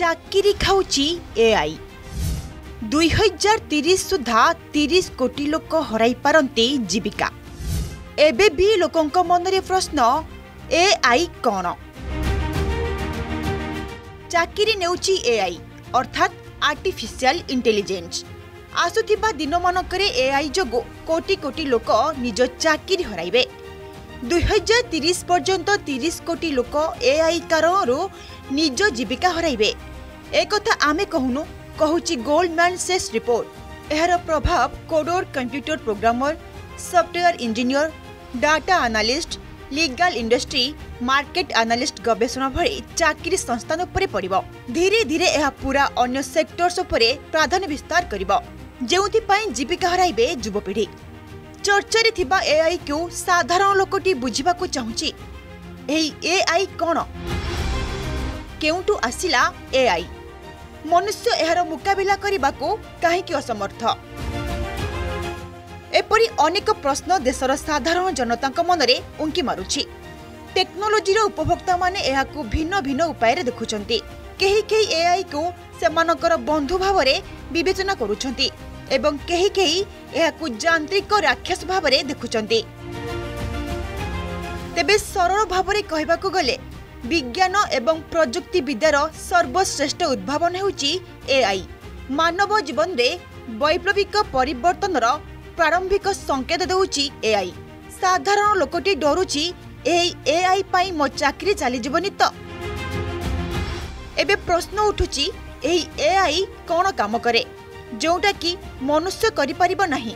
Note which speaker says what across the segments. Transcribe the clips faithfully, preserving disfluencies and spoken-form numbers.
Speaker 1: चाकिरी खाऊची AI दुई हजार तीस सुधा तीस कोटी लोक हराई पारंती जीविका। एबे भी लोकंक मनरे प्रश्न एआई कौन? चाकिरी नेउची एआई अर्थात आर्टिफिशियल इंटेलिजेंस। आसुथिबा दिन मानकरे एआई जोगो कोटी कोटी लोक निज चाकिरी हराइबे। दुई हजार तीस पर्यंत तीस कोटी लोक एआई कारणरू निज जीविका हराइबे। एक कथा आमे कहूनु कहूची गोल्डमैन सेस रिपोर्ट। एहार प्रभाव coder, computer programmer, software engineer, data analyst, legal industry, market analyst गवेषणा भली चाकरी संस्थान उपरे पड़िबो। धीरे धीरे यह पूरा अन्य सेक्टर्स उपरे प्राधान्य विस्तार करिबो, जेउथि पई जीविका हराइबे युवपीढ़ी। चर्चारे थिबा एआई को साधारण लोकटी बुझिबा को चाहुची। एही एआई कोन? केउंटु आसिला एआई? मनुष्य एहार मुकाबिला करिबाको काहेकि असमर्थ? एपरी अनेक प्रश्न देशर साधारण जनतांक मनरे उंकी मारुछि। टेक्नोलोजीर उपभोक्ता माने एहाकु भिन्न भिन्न उपाय रे देखुछंती। केही केही एआई को सेमानकर बंधु भावरे विवेचना करूछंती एवं केही केही एहाकु यांत्रिक राक्षस भावरे देखुछंती। तेबे सरल भावरे कहबाकू गले विज्ञान एवं प्रजुक्ति विद्यार सर्वश्रेष्ठ उद्भावन हेउची एआई। मानव जीवन रे वैप्लविक परिवर्तनर प्रारंभिक संकेत देउची एआई। साधारण लोकटी डरुची एही एआई पाई मो चाकरी चली जीवनी तो। एबे प्रश्न उठुची एही एआई कोन काम करे जोटा कि मनुष्य करि परिबो नाही?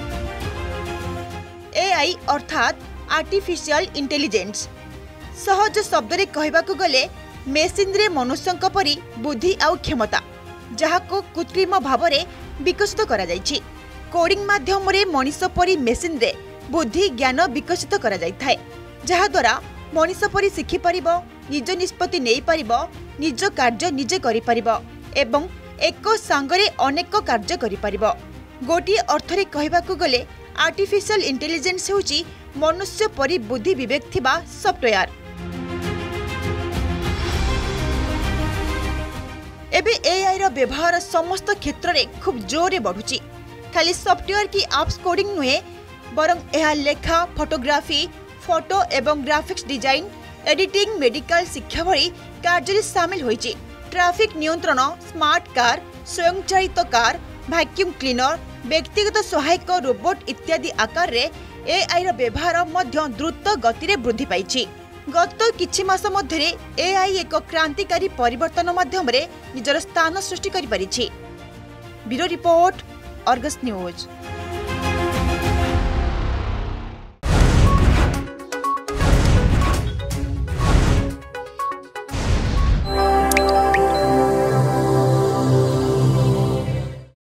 Speaker 1: एआई अर्थात आर्टिफिशियल इंटेलिजेंस। सहज शब्द रे कहबाकू गले मेसिन रे मनुष्यंक परी बुद्धि आउ क्षमता, जहाको कृत्रिम भावरे विकसित करा जायछि। कोडिंग माध्यम रे मनुष्य परी मेसिन रे बुद्धि ज्ञान विकसित करा जायथाय, जहा द्वारा मनुष्य परी शिखि परिबो, निज निष्पत्ति नेई परिबो, निज कार्य निजे करि परिबो एवं एक सांगरे अनेक कार्य करि परिबो। गोटी अर्थरे कहबाकू गले आर्टिफिशियल इंटेलिजेंस होची मनुष्य परी बुद्धि विवेक थिबा सॉफ्टवेयर। एबे एआई रो व्यवहार समस्त क्षेत्र रे खूब जोरे बढ़ुची। खाली सॉफ्टवेयर की एप्स कोडिंग नुहे, बरं यह लेखा, फोटोग्राफी, फोटो एवं ग्राफिक्स डिजाइन, एडिटिंग, मेडिकल शिक्षा भली कार्य सामिल होइची। ट्रैफिक नियंत्रण, स्मार्ट कार, स्वयंचालित कार, वैक्यूम क्लीनर, व्यक्तिगत सहायक रोबोट इत्यादि आकार रे एआई रो व्यवहार मध्य द्रुत गति रे वृद्धि पाइछि। गत किछि मास मध्यरे एआई एक क्रांतिकारी परिवर्तन माध्यम रे निजर स्थान सृष्टि करि परिछि। Bureau report, Argus news.